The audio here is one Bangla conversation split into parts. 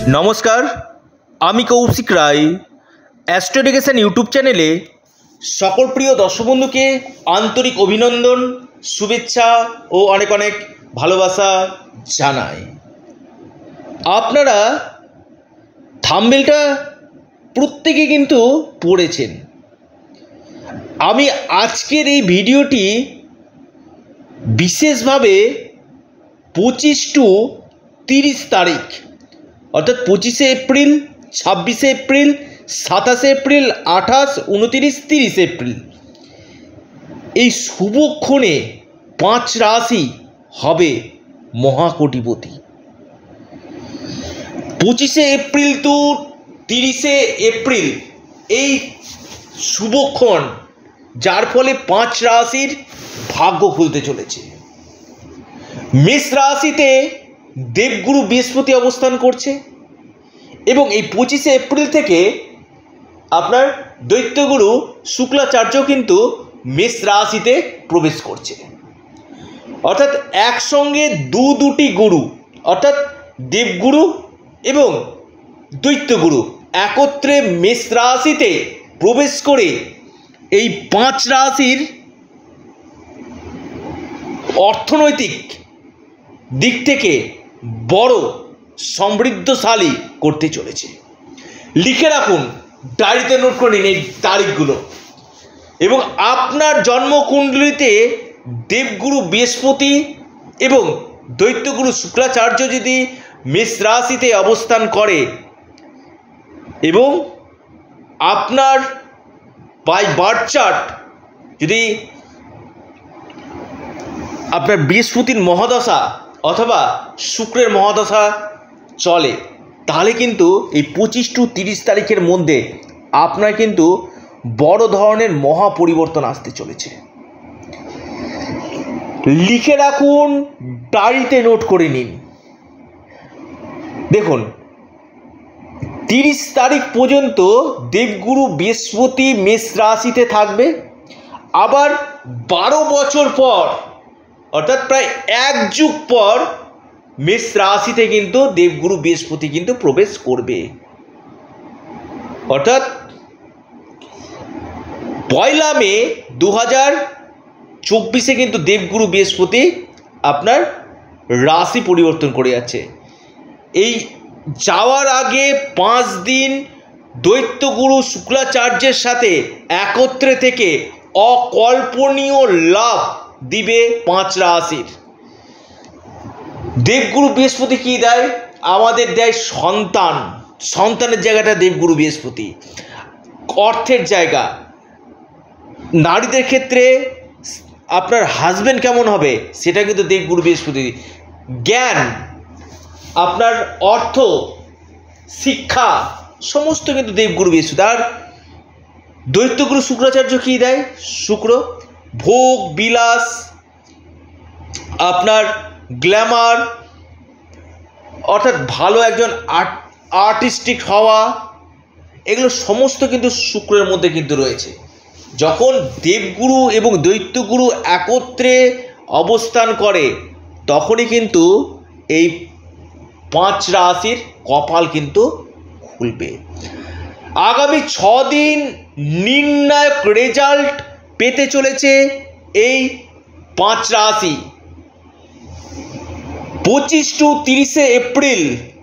নমস্কার, আমি Koushik Roy. Astro education YouTube চ্যানেলে সকল প্রিয় দর্শক বন্ধুকে আন্তরিক অভিনন্দন, শুভেচ্ছা ও অনেক অনেক ভালোবাসা জানাই। আপনারা থাম্বনেলটা প্রত্যেকে কিন্তু পড়েছেন। আমি আজকের এই ভিডিওটি বিশেষভাবে 25 টু 30 তারিখ অর্থাৎ 25শে এপ্রিল, 26শে এপ্রিল, 27শে এপ্রিল, 28, 29, 30 এপ্রিল এই শুভক্ষণে 5 রাশি হবে মহাকোটিপতি। 25শে এপ্রিল টু 30শে এপ্রিল এই শুভক্ষণ, যার ফলে 5 রাশির ভাগ্য খুলতে চলেছে। মেষ রাশিতে দেবগুরু বৃহস্পতি অবস্থান করছে এবং এই 25শে এপ্রিল থেকে আপনার দৈত্যগুরু শুক্রাচার্য কিন্তু মেষ রাশিতে প্রবেশ করছে। অর্থাৎ একসঙ্গে দুটি গুরু অর্থাৎ দেবগুরু এবং দৈত্যগুরু একত্রে মেষ রাশিতে প্রবেশ করে এই 5 রাশির অর্থনৈতিক দিক থেকে বড় সমৃদ্ধশালী করতে চলেছে। লিখে রাখুন, ডায়েরিতে নোট করে নিন এই তারিখগুলো। এবং আপনার জন্মকুণ্ডলিতে দেবগুরু বৃহস্পতি এবং দৈত্যগুরু শুক্রাচার্য যদি মেষ রাশিতে অবস্থান করে এবং আপনার বাই বার্থ চার্ট যদি আপনার বৃহস্পতির মহাদশা অথবা শুক্রের মহাদশা চলে, তাহলে কিন্তু এই 25 টু 30 তারিখের মধ্যে আপনার কিন্তু বড় ধরনের মহা পরিবর্তন আসতে চলেছে। লিখে রাখুন, ডায়েরিতে নোট করে নিন। দেখুন, 30 তারিখ পর্যন্ত দেবগুরু বৃহস্পতি মেষ রাশিতে থাকবে। আবার 12 বছর পর অর্থাৎ প্রায় 1 যুগ পর মেষ রাশিতে কিন্তু দেবগুরু বৃহস্পতি কিন্তু প্রবেশ করবে। অর্থাৎ 1 মে 2024 কিন্তু দেবগুরু বৃহস্পতি আপনার রাশি পরিবর্তন করে যাচ্ছে। এই যাওয়ার আগে 5 দিন দৈত্যগুরু শুক্রাচার্যের সাথে একত্রে থেকে অকল্পনীয় লাভ দিবে 5 রাশির। দেবগুরু বৃহস্পতি কি দেয়? আমাদের দেয় সন্তান। সন্তানের জায়গাটা দেবগুরু বৃহস্পতি। অর্থের জায়গা, নারীদের ক্ষেত্রে আপনার হাজবেন্ড কেমন হবে সেটা কিন্তু দেবগুরু বৃহস্পতি। জ্ঞান, আপনার অর্থ, শিক্ষা সমস্ত কিন্তু দেবগুরু বৃহস্পতি। আর দৈত্যগুরু শুক্রাচার্য কি দেয়? শুক্র। ভোগ বিলাস, আপনার গ্ল্যামার অর্থাৎ ভালো একজন আর্টিস্টিক হওয়া, এগুলো সমস্ত কিন্তু শুক্রের মধ্যে কিন্তু রয়েছে। যখন দেবগুরু এবং দৈত্যগুরু একত্রে অবস্থান করে তখনই কিন্তু এই 5 রাশির কপাল কিন্তু খুলবে। আগামী 6 দিন নির্ণায়ক রেজাল্ট পেতে চলেছে এই 5 রাশি। 25 টু 30শে এপ্রিল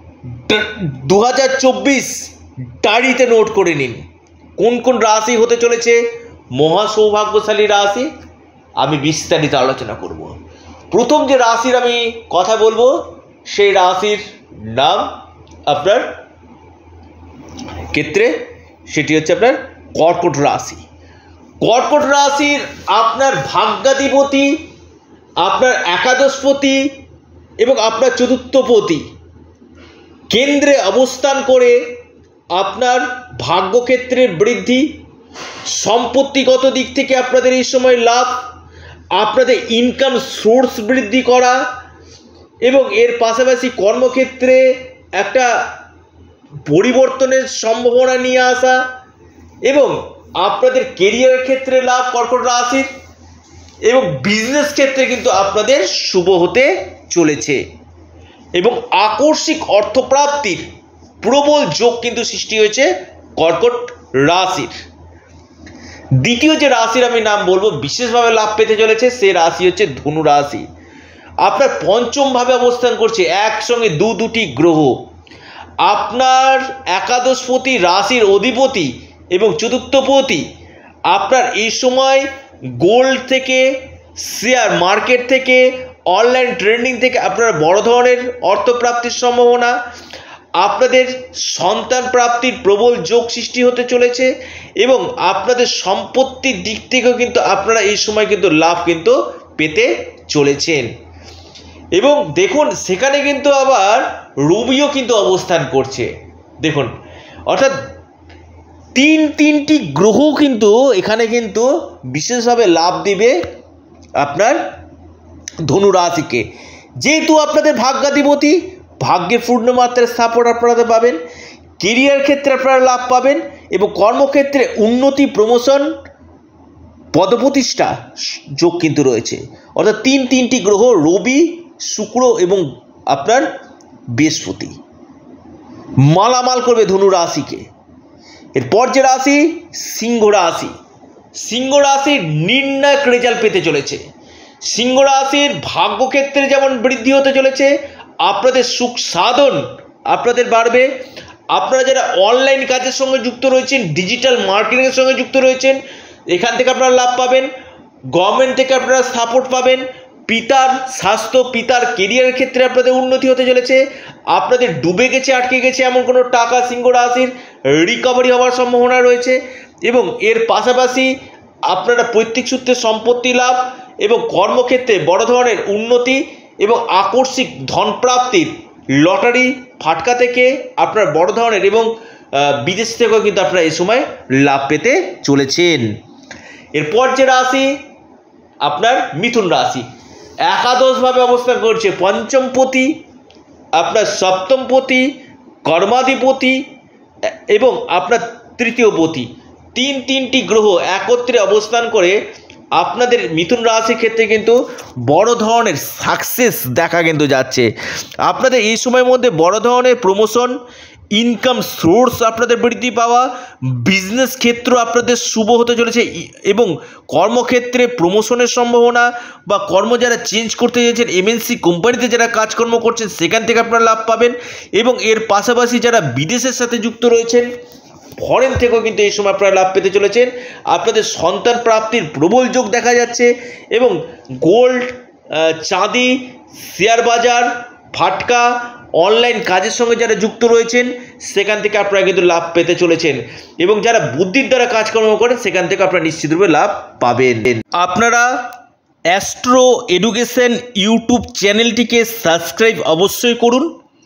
2024 ডায়েরিতে নোট করে নিন কোন কোন রাশি হতে চলেছে মহা সৌভাগ্যশালী রাশি। আমি বিস্তারিত আলোচনা করব। প্রথম যে রাশির আমি কথা বলবো সেই রাশির নাম আপনার ক্ষেত্রে সেটি হচ্ছে আপনার কর্কট রাশি। কর্কট রাশির আপনার ভাগ্যাধিপতি, আপনার একাদশপতি এবং আপনার চতুর্থপতি কেন্দ্রে অবস্থান করে আপনার ভাগ্যক্ষেত্রের বৃদ্ধি, সম্পত্তিগত দিক থেকে আপনাদের এই সময় লাভ, আপনাদের ইনকাম সোর্স বৃদ্ধি করা এবং এর পাশাপাশি কর্মক্ষেত্রে একটা পরিবর্তনের সম্ভাবনা নিয়ে আসা এবং আপনাদের কেরিয়ারের ক্ষেত্রে লাভ কর্কট রাশির এবং বিজনেস ক্ষেত্রে কিন্তু আপনাদের শুভ হতে চলেছে এবং আকস্মিক অর্থপ্রাপ্তির প্রবল যোগ কিন্তু সৃষ্টি হয়েছে কর্কট রাশির। দ্বিতীয় যে রাশির আমি নাম বলবো বিশেষভাবে লাভ পেতে চলেছে সে রাশি হচ্ছে ধনু রাশি। আপনার পঞ্চম ভাবে অবস্থান করছে একসঙ্গে দুটি গ্রহ। আপনার একাদশপতি রাশির অধিপতি এবং চতুর্থপতি আপনার এই সময় গোল্ড থেকে, শেয়ার মার্কেট থেকে, অনলাইন ট্রেডিং থেকে আপনার বড় ধরনের অর্থপ্রাপ্তির সম্ভাবনা, আপনাদের সন্তান প্রাপ্তির প্রবল যোগ সৃষ্টি হতে চলেছে এবং আপনাদের সম্পত্তির দিক থেকেও কিন্তু আপনারা এই সময় কিন্তু লাভ কিন্তু পেতে চলেছেন। এবং দেখুন সেখানে কিন্তু আবার রবিও কিন্তু অবস্থান করছে। দেখুন অর্থাৎ তিনটি গ্রহ কিন্তু এখানে কিন্তু বিশেষভাবে লাভ দিবে আপনার ধনু রাশিকে। যেহেতু আপনাদের ভাগ্যাধিপতি, ভাগ্যের পূর্ণমাত্রার সাপোর্ট আপনারা পাবেন, কেরিয়ার ক্ষেত্রে আপনারা লাভ পাবেন এবং কর্মক্ষেত্রে উন্নতি, প্রমোশন, পদপ্রতিষ্ঠা যোগ কিন্তু রয়েছে। অর্থাৎ তিনটি গ্রহ রবি, শুক্র এবং আপনার বৃহস্পতি মালামাল করবে ধনু রাশিকে। এরপর যে রাশি সিংহ রাশি। সিংহ রাশির নির্ণায়ক রেজাল্ট পেতে চলেছে। সিংহ রাশির ভাগ্যক্ষেত্রে যেমন বৃদ্ধি হতে চলেছে, আপনাদের সুখ সাধন আপনাদের বাড়বে। আপনারা যারা অনলাইন কাজের সঙ্গে যুক্ত রয়েছেন, ডিজিটাল মার্কেটিংয়ের সঙ্গে যুক্ত রয়েছেন, এখান থেকে আপনারা লাভ পাবেন। গভর্নমেন্ট থেকে আপনারা সাপোর্ট পাবেন। পিতার স্বাস্থ্য, পিতার কেরিয়ারের ক্ষেত্রে আপনাদের উন্নতি হতে চলেছে। আপনাদের ডুবে গেছে, আটকে গেছে এমন কোনো টাকা সিংহ রাশির রিকভারি হওয়ার সম্ভাবনা রয়েছে এবং এর পাশাপাশি আপনারা পৈতৃক সূত্রে সম্পত্তি লাভ এবং কর্মক্ষেত্রে বড় ধরনের উন্নতি এবং আকস্মিক ধনপ্রাপ্তির লটারি ফাটকা থেকে আপনার বড় ধরনের এবং বিদেশ থেকেও কিন্তু আপনারা এই সময় লাভ পেতে চলেছেন। এরপর যে রাশি আপনার মিথুন রাশি। একাদশভাবে অবস্থান করছে পঞ্চমপতি, আপনার সপ্তমপতি, কর্মাধিপতি এবং আপনার তৃতীয়পতি। তিনটি গ্রহ একত্রে অবস্থান করে আপনাদের মিথুন রাশির ক্ষেত্রে কিন্তু বড় ধরনের সাকসেস দেখা কিন্তু যাচ্ছে। আপনাদের এই সময়ের মধ্যে বড় ধরনের প্রমোশন, ইনকাম সোর্স আপনাদের বৃদ্ধি পাওয়া, বিজনেস ক্ষেত্র আপনাদের শুভ হতে চলেছে এবং কর্মক্ষেত্রে প্রমোশনের সম্ভাবনা বা কর্ম যারা চেঞ্জ করতে চাইছেন, এমএনসি কোম্পানিতে যারা কাজকর্ম করছেন সেখান থেকে আপনারা লাভ পাবেন এবং এর পাশাপাশি যারা বিদেশের সাথে যুক্ত রয়েছেন, ফরেন থেকেও কিন্তু এই সময় আপনারা লাভ পেতে চলেছেন। আপনাদের সন্তান প্রাপ্তির প্রবল যোগ দেখা যাচ্ছে এবং গোল্ড, চাঁদি, শেয়ার বাজার, ফাটকা, অনলাইন কাজের সঙ্গে যারা যুক্ত রয়েছেন সেখান থেকে আপনারা কিন্তু লাভ পেতে চলেছেন এবং যারা বুদ্ধির দ্বারা কাজকর্ম করেন সেখান থেকে আপনারা নিশ্চিতভাবে লাভ পাবেন। আপনারা অ্যাস্ট্রো এডুকেশন ইউটিউব চ্যানেলটিকে সাবস্ক্রাইব অবশ্যই করুন।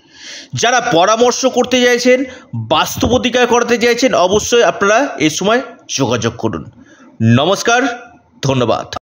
যারা পরামর্শ করতে চাইছেন, বাস্তু প্রতিকার করতে চাইছেন, অবশ্যই আপনারা এই সময় যোগাযোগ করুন। নমস্কার, ধন্যবাদ।